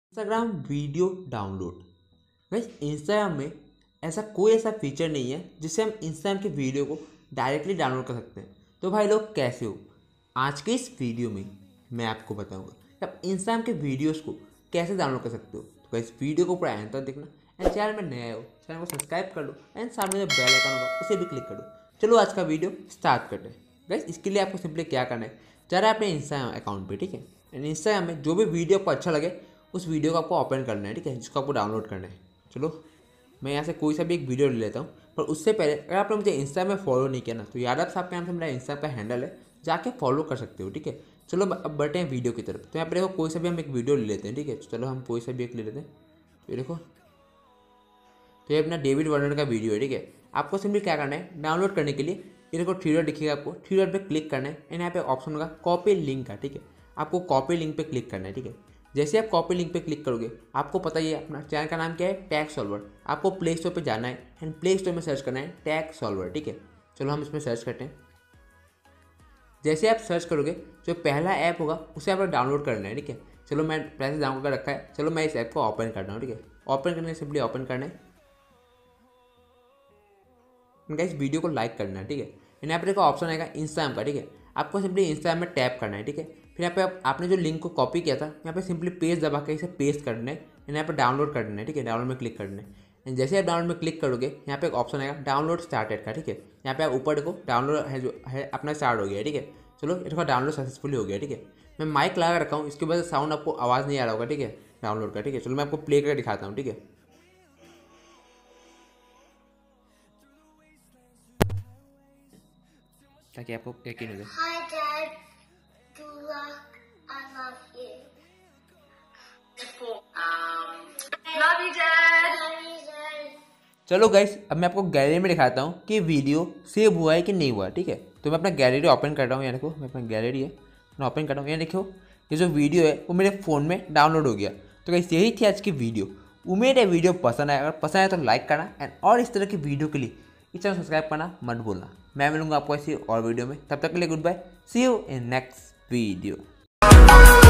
Instagram video download. Guys Instagram में ऐसा feature नहीं है जिससे हम इंस्टाग्राम के वीडियो को डायरेक्टली डाउनलोड कर सकते हैं। तो भाई लोग कैसे हो, आज के इस वीडियो में मैं आपको बताऊंगा कि आप इंस्टाग्राम के वीडियोस को कैसे डाउनलोड कर सकते हो। तो इस वीडियो को पूरा एंड तक देखना एंड चैनल में नया हो चैनल को सब्सक्राइब कर लो एंड सामने जो बेल आइकन होगा उसे भी क्लिक कर दो। चलो आज का वीडियो स्टार्ट करते हैं। गाइस इसके लिए आपको सिंपली क्या करना है, जरा अपने इंस्टाग्राम अकाउंट पे, ठीक है, एंड इंस्टाग्राम में जो भी वीडियो आपको अच्छा लगे उस वीडियो को आपको ओपन करना है, ठीक है, जिसको आपको डाउनलोड करना है। चलो मैं यहाँ से कोई सा भी एक वीडियो ले लेता हूँ, पर उससे पहले अगर आपने मुझे इंस्टा में फॉलो नहीं किया ना तो याद आप आपके नाम से मेरा इंस्टा का हैंडल है, जाके फॉलो कर सकते हो, ठीक है। चलो अब बढ़ते हैं वीडियो की तरफ। तो यहाँ पर देखो कोई सा भी हम एक वीडियो ले लेते हैं, ठीक है। चलो हम कोई सा भी एक ले लेते हैं। तो ये देखो, तो ये अपना डेविड वार्नर का वीडियो है, ठीक है। आपको सिंपली क्या करना है, डाउनलोड करने के लिए ये देखो थ्री डॉट दिखेगा, आपको थ्री डॉट पे क्लिक करना है एंड यहाँ पे ऑप्शन होगा कॉपी लिंक का, ठीक है। आपको कॉपी लिंक पे क्लिक करना है, ठीक है। जैसे आप कॉपी लिंक पे क्लिक करोगे आपको पता ही है अपना चैनल का नाम क्या है, टैग सॉल्वर। आपको प्ले स्टोर पे जाना है एंड प्ले स्टोर में सर्च करना है टैग सॉल्वर, ठीक है। चलो हम इसमें सर्च करते हैं। जैसे आप सर्च करोगे जो पहला ऐप होगा उसे आपको डाउनलोड करना है, ठीक है। चलो मैं पहले से डाउनलोड कर रखा है, चलो मैं इस ऐप को ओपन कर रहा हूँ, ठीक है। ओपन करने से सिंपली ओपन करना है, इस वीडियो को लाइक करना है, ठीक है। यहाँ पर देखो ऑप्शन आएगा इंस्टाग्राम का, ठीक है। आपको सिंपली इंस्टाग्राम में टैप करना है, ठीक है। फिर यहाँ पे आपने जो लिंक को कॉपी किया था यहाँ पे सिंपली पेस्ट दबा के इसे पेस्ट करना है, यहाँ पे डाउनलोड करना है, ठीक है। डाउनलोड में क्लिक करना है। जैसे आप डाउनलोड में क्लिक करोगे यहाँ पे एक ऑप्शन आएगा डाउनलोड स्टार्टेड का, ठीक है। यहाँ पे आप ऊपर देखो डाउनलोड है जो है अपना स्टार्ट हो गया है, ठीक है। चलो ये देखो डाउनलोड सक्सेसफुली हो गया, ठीक है। मैं माइक लगा रखा हूँ, इसकी वजह से साउंड आपको आवाज़ नहीं आ रहा होगा, ठीक है, डाउनलोड का, ठीक है। चलो मैं आपको प्ले करके दिखाता हूँ, ठीक है। ताकि आपको यकीन हो जाए। Hi Dad, Dulak, I love you. Love you, Dad. Love you, Dad. चलो गाइस अब मैं आपको गैलरी में दिखाता हूँ कि वीडियो सेव हुआ है कि नहीं हुआ, ठीक है। तो मैं अपना गैलरी ओपन कर रहा हूँ, यहाँ देखो मैं अपना गैलरी है मैं ओपन कर रहा हूँ। यहाँ देखो ये जो वीडियो है वो मेरे फ़ोन में डाउनलोड हो गया। तो गाइस यही थी आज की वीडियो। उम्मीद है वीडियो पसंद आया, अगर पसंद आया तो लाइक करना एंड और इस तरह की वीडियो के लिए इस चैनल सब्सक्राइब करना मत भूलना। मैं मिलूंगा आपको ऐसी और वीडियो में, तब तक के लिए good bye, see you in next video.